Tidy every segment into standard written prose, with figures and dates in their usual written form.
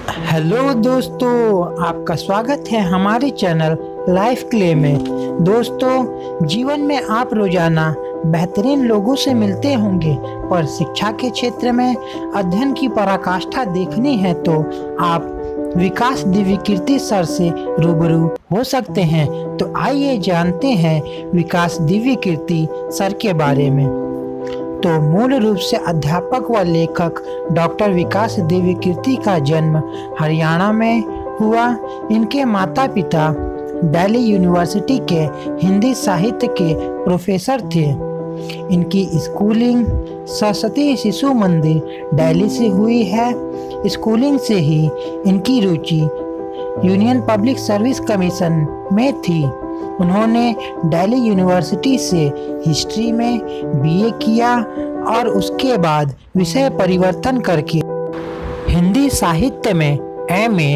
Hello दोस्तों, आपका स्वागत है हमारे चैनल लाइफ क्ले में। दोस्तों, जीवन में आप रोजाना बेहतरीन लोगों से मिलते होंगे, पर शिक्षा के क्षेत्र में अध्ययन की पराकाष्ठा देखनी है तो आप विकास दिव्यकीर्ति सर से रूबरू हो सकते हैं। तो आइए जानते हैं विकास दिव्यकीर्ति सर के बारे में। तो मूल रूप से अध्यापक व लेखक डॉक्टर विकास दिव्यकीर्ति का जन्म हरियाणा में हुआ। इनके माता पिता दिल्ली यूनिवर्सिटी के हिंदी साहित्य के प्रोफेसर थे। इनकी स्कूलिंग सरस्वती शिशु मंदिर दिल्ली से हुई है। स्कूलिंग से ही इनकी रुचि यूनियन पब्लिक सर्विस कमीशन में थी। उन्होंने दिल्ली यूनिवर्सिटी से हिस्ट्री में बीए किया और उसके बाद विषय परिवर्तन करके हिंदी साहित्य में एमए,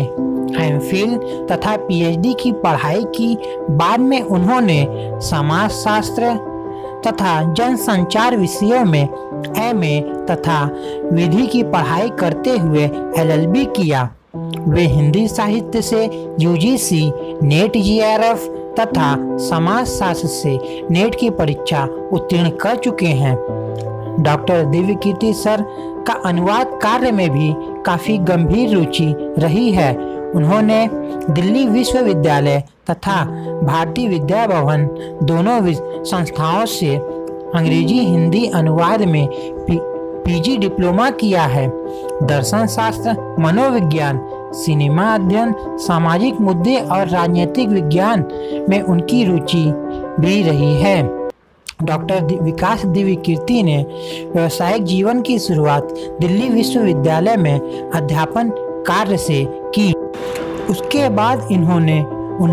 एमफिल तथा पीएचडी की पढ़ाई की। बाद में उन्होंने समाजशास्त्र तथा जनसंचार विषयों में एमए तथा विधि की पढ़ाई करते हुए एलएलबी किया। वे हिंदी साहित्य से यूजीसी, नेट जीआरएफ तथा समाजशास्त्र से नेट की परीक्षा उत्तीर्ण कर चुके हैं। डॉक्टर दिव्यकीर्ति सर का अनुवाद कार्य में भी काफी गंभीर रुचि रही है। उन्होंने दिल्ली विश्वविद्यालय तथा भारतीय विद्या भवन दोनों संस्थाओं से अंग्रेजी हिंदी अनुवाद में पीजी डिप्लोमा किया है। दर्शन शास्त्र, मनोविज्ञान, सिनेमा अध्ययन, सामाजिक मुद्दे और राजनीतिक विज्ञान में उनकी रुचि भी रही है। डॉक्टर विकास दिव्यकीर्ति ने व्यावसायिक जीवन की शुरुआत दिल्ली विश्वविद्यालय में अध्यापन कार्य से की। उसके बाद इन्होंने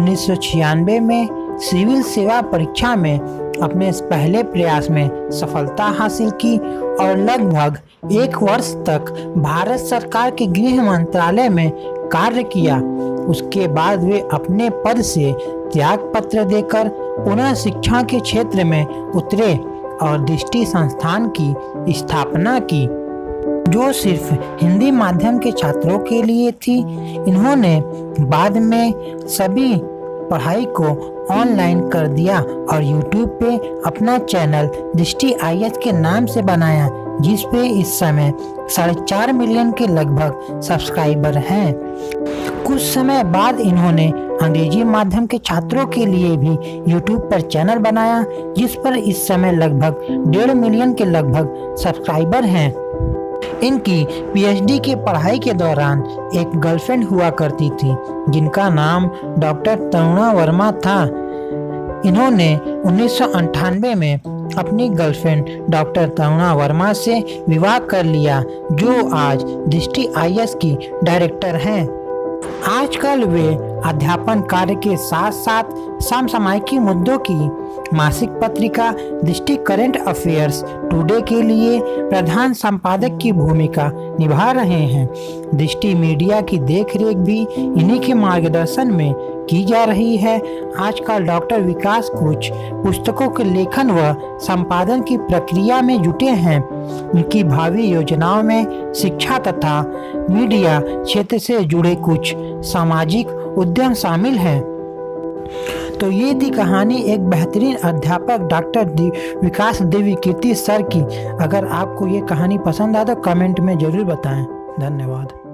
1996 में सिविल सेवा परीक्षा में अपने पहले प्रयास में सफलता हासिल की और लगभग 1 वर्ष तक भारत सरकार के गृह मंत्रालय में कार्य किया। उसके बाद वे अपने पद से त्याग पत्र देकर पुनः शिक्षा के क्षेत्र में उतरे और दृष्टि संस्थान की स्थापना की, जो सिर्फ हिंदी माध्यम के छात्रों के लिए थी। इन्होंने बाद में सभी पढ़ाई को ऑनलाइन कर दिया और YouTube पे अपना चैनल दृष्टि IS के नाम से बनाया, जिस पे इस समय 4.5 मिलियन के लगभग सब्सक्राइबर हैं। कुछ समय बाद इन्होंने अंग्रेजी माध्यम के छात्रों के लिए भी YouTube पर चैनल बनाया, जिस पर इस समय लगभग 1.5 मिलियन के लगभग सब्सक्राइबर हैं। इनकी पीएचडी की पढ़ाई के दौरान एक गर्लफ्रेंड हुआ करती थी, जिनका नाम डॉक्टर तरुणा वर्मा था। इन्होंने 1998 में अपनी गर्लफ्रेंड डॉक्टर तरुणा वर्मा से विवाह कर लिया, जो आज दृष्टि IS की डायरेक्टर हैं। आजकल वे अध्यापन कार्य के साथ साथ समसामयिक मुद्दों की मासिक पत्रिका दृष्टि करंट अफेयर्स टुडे के लिए प्रधान संपादक की भूमिका निभा रहे हैं। दृष्टि मीडिया की देखरेख भी इन्हीं के मार्गदर्शन में की जा रही है। आजकल डॉक्टर विकास कुछ पुस्तकों के लेखन व संपादन की प्रक्रिया में जुटे हैं। उनकी भावी योजनाओं में शिक्षा तथा मीडिया क्षेत्र से जुड़े कुछ सामाजिक उद्यम शामिल हैं। तो ये थी कहानी एक बेहतरीन अध्यापक डॉक्टर विकास दिव्यकीर्ति सर की। अगर आपको ये कहानी पसंद आए तो कमेंट में जरूर बताएं। धन्यवाद।